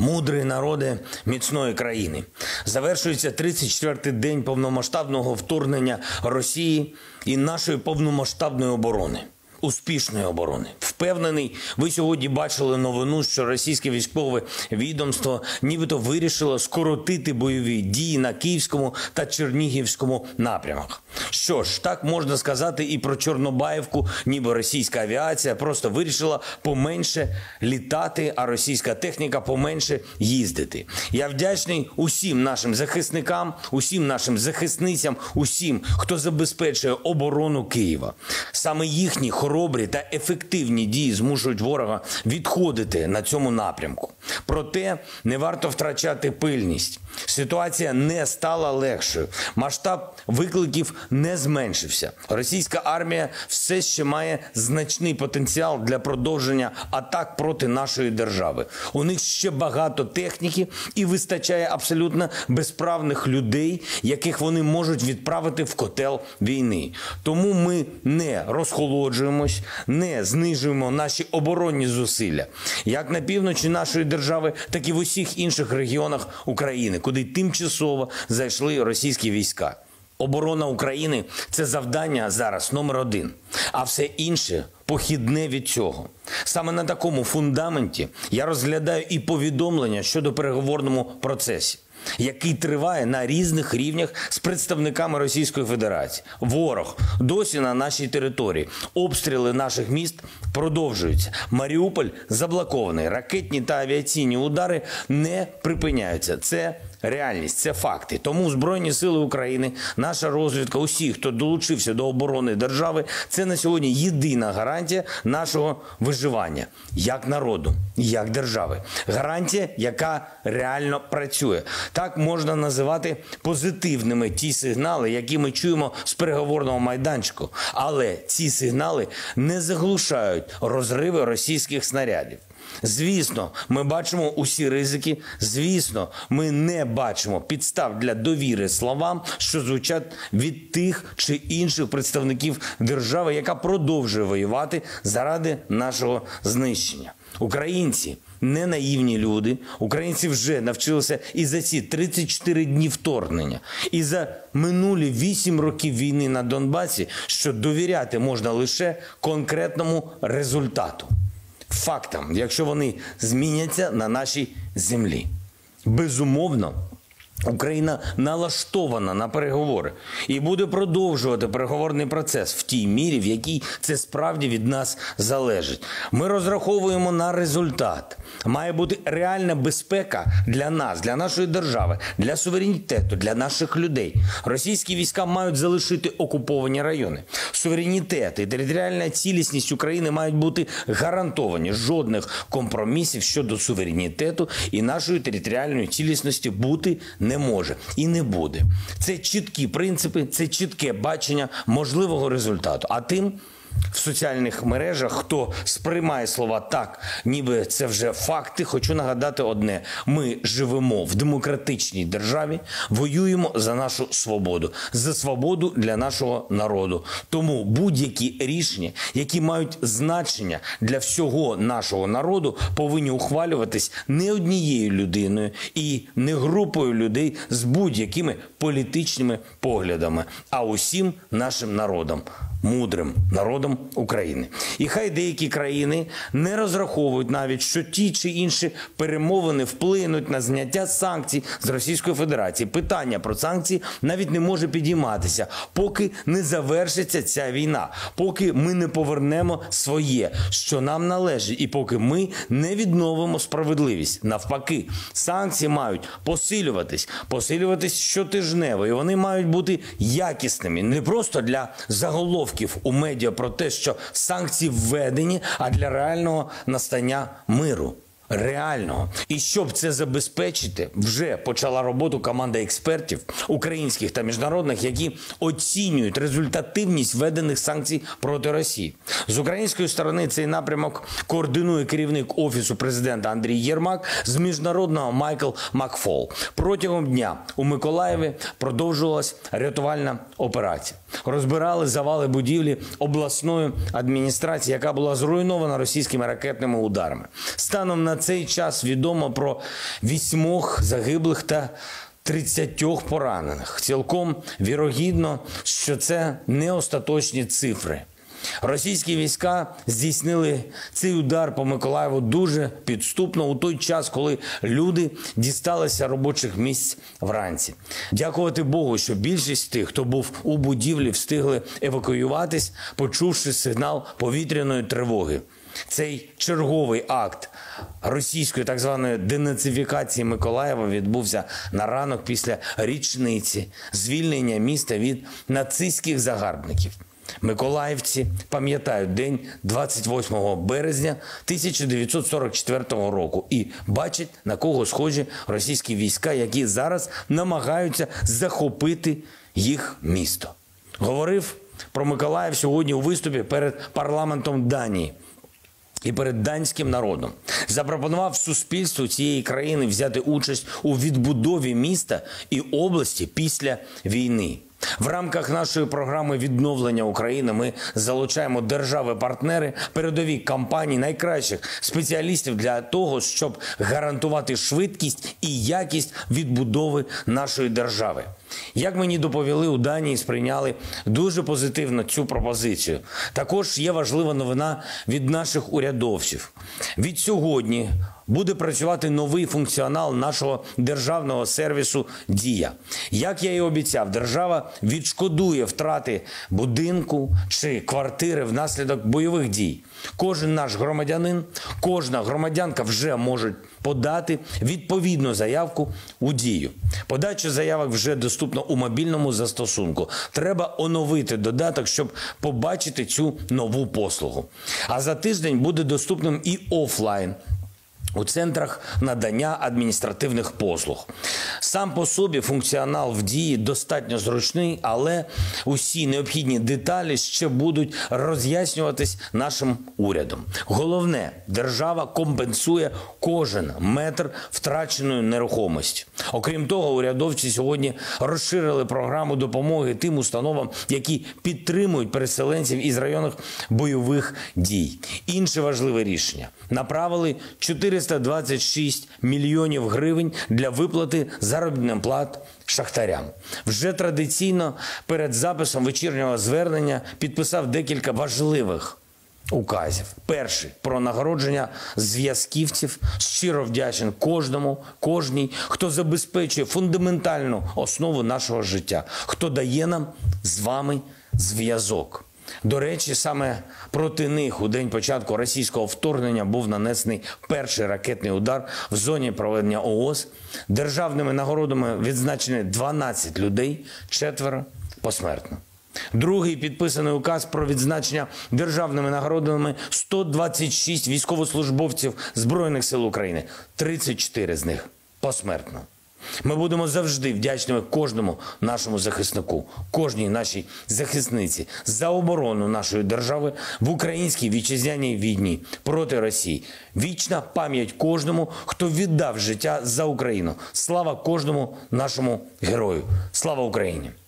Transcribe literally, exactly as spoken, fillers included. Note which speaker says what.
Speaker 1: Мудрі народи міцної країни. Завершується тридцять четвертий день повномасштабного вторгнення Росії і нашої повномасштабної оборони. Успішної оборони. Впевнений, ви сьогодні бачили новину, що російське військове відомство нібито вирішило скоротити бойові дії на Київському та Чернігівському напрямах. Що ж, так можна сказати і про Чорнобаївку, ніби російська авіація просто вирішила поменше літати, а російська техніка поменше їздити. Я вдячний усім нашим захисникам, усім нашим захисницям, усім, хто забезпечує оборону Києва. Саме їхні хоробрі та ефективні дії змушують ворога відходити на цьому напрямку. Проте не варто втрачати пильність. Ситуація не стала легшою. Масштаб викликів не зменшився. Російська армія все ще має значний потенціал для продовження атак проти нашої держави. У них ще багато техніки і вистачає абсолютно безправних людей, яких вони можуть відправити в котел війни. Тому ми не розхолоджуємось, не знижуємо наші оборонні зусилля. Як на півночі нашої держави, так і в усіх інших регіонах України, куди тимчасово зайшли російські війська. Оборона України – це завдання зараз номер один, а все інше – похідне від цього. Саме на такому фундаменті я розглядаю і повідомлення щодо переговорному процесі, який триває на різних рівнях з представниками Російської Федерації. Ворог досі на нашій території. Обстріли наших міст продовжуються. Маріуполь заблокований. Ракетні та авіаційні удари не припиняються. Це реальність, це факти. Тому Збройні сили України, наша розвідка, усі, хто долучився до оборони держави, це на сьогодні єдина гарантія нашого виживання. Як народу, як держави. Гарантія, яка реально працює. Так можна називати позитивними ті сигнали, які ми чуємо з переговорного майданчику. Але ці сигнали не заглушають розриви російських снарядів. Звісно, ми бачимо усі ризики, звісно, ми не бачимо підстав для довіри словам, що звучать від тих чи інших представників держави, яка продовжує воювати заради нашого знищення. Українці не наївні люди, українці вже навчилися і за ці тридцять чотири дні вторгнення, і за минулі вісім років війни на Донбасі, що довіряти можна лише конкретному результату. Фактам, якщо вони зміняться на нашій землі. Безумовно, Україна налаштована на переговори і буде продовжувати переговорний процес в тій мірі, в якій це справді від нас залежить. Ми розраховуємо на результат. Має бути реальна безпека для нас, для нашої держави, для суверенітету, для наших людей. Російські війська мають залишити окуповані райони. Суверенітет і територіальна цілісність України мають бути гарантовані. Жодних компромісів щодо суверенітету і нашої територіальної цілісності бути не може і не буде. Це чіткі принципи, це чітке бачення можливого результату. А тим, в соціальних мережах, хто сприймає слова так, ніби це вже факти, хочу нагадати одне. Ми живемо в демократичній державі, воюємо за нашу свободу, за свободу для нашого народу. Тому будь-які рішення, які мають значення для всього нашого народу, повинні ухвалюватись не однією людиною і не групою людей з будь-якими політичними поглядами, а усім нашим народом. Мудрим народом України. І хай деякі країни не розраховують навіть, що ті чи інші перемовини вплинуть на зняття санкцій з Російської Федерації. Питання про санкції навіть не може підійматися, поки не завершиться ця війна, поки ми не повернемо своє, що нам належить, і поки ми не відновимо справедливість. Навпаки, санкції мають посилюватись, посилюватись щотижнево, і вони мають бути якісними, не просто для заголовків у медіа про те, що санкції введені, а для реального настання миру. Реального. І щоб це забезпечити, вже почала роботу команда експертів, українських та міжнародних, які оцінюють результативність введених санкцій проти Росії. З української сторони цей напрямок координує керівник Офісу президента Андрій Єрмак, з міжнародного Майкл Макфол. Протягом дня у Миколаєві продовжувалась рятувальна операція. Розбирали завали будівлі обласної адміністрації, яка була зруйнована російськими ракетними ударами. Станом на цей час відомо про вісьмох загиблих та тридцятьох поранених. Цілком вірогідно, що це не остаточні цифри. Російські війська здійснили цей удар по Миколаєву дуже підступно у той час, коли люди дісталися робочих місць вранці. Дякувати Богу, що більшість тих, хто був у будівлі, встигли евакуюватись, почувши сигнал повітряної тривоги. Цей черговий акт російської так званої денацифікації Миколаєва відбувся на ранок після річниці звільнення міста від нацистських загарбників. Миколаївці пам'ятають день двадцять восьмого березня тисяча дев'ятсот сорок четвертого року і бачать, на кого схожі російські війська, які зараз намагаються захопити їх місто. Говорив про Миколаїв сьогодні у виступі перед парламентом Данії і перед данським народом. Запропонував суспільству цієї країни взяти участь у відбудові міста і області після війни. В рамках нашої програми відновлення України ми залучаємо держави-партнери, передові компанії, найкращих спеціалістів для того, щоб гарантувати швидкість і якість відбудови нашої держави. Як мені доповіли, у Данії сприйняли дуже позитивно цю пропозицію. Також є важлива новина від наших урядовців. Від сьогодні буде працювати новий функціонал нашого державного сервісу «Дія». Як я і обіцяв, держава відшкодує втрати будинку чи квартири внаслідок бойових дій. Кожен наш громадянин, кожна громадянка вже можуть подати відповідну заявку у «Дію». Подача заявок вже доступна у мобільному застосунку. Треба оновити додаток, щоб побачити цю нову послугу. А за тиждень буде доступним і офлайн у центрах надання адміністративних послуг. Сам по собі функціонал в «Дії» достатньо зручний, але усі необхідні деталі ще будуть роз'яснюватись нашим урядом. Головне, держава компенсує кожен метр втраченої нерухомості. Окрім того, урядовці сьогодні розширили програму допомоги тим установам, які підтримують переселенців із районів бойових дій. Інше важливе рішення. Направили чотириста двадцять шість мільйонів гривень для виплати заробітних плат шахтарям. Вже традиційно перед записом вечірнього звернення підписав декілька важливих указів. Перший – про нагородження зв'язківців. Щиро вдячен кожному, кожній, хто забезпечує фундаментальну основу нашого життя, хто дає нам з вами зв'язок. До речі, саме проти них у день початку російського вторгнення був нанесений перший ракетний удар в зоні проведення ООС. Державними нагородами відзначені дванадцять людей, четверо посмертно. Другий підписаний указ про відзначення державними нагородами сто двадцять шість військовослужбовців Збройних сил України, тридцять чотири з них посмертно. Ми будемо завжди вдячними кожному нашому захиснику, кожній нашій захисниці за оборону нашої держави в українській вітчизняній війні проти Росії. Вічна пам'ять кожному, хто віддав життя за Україну. Слава кожному нашому герою. Слава Україні!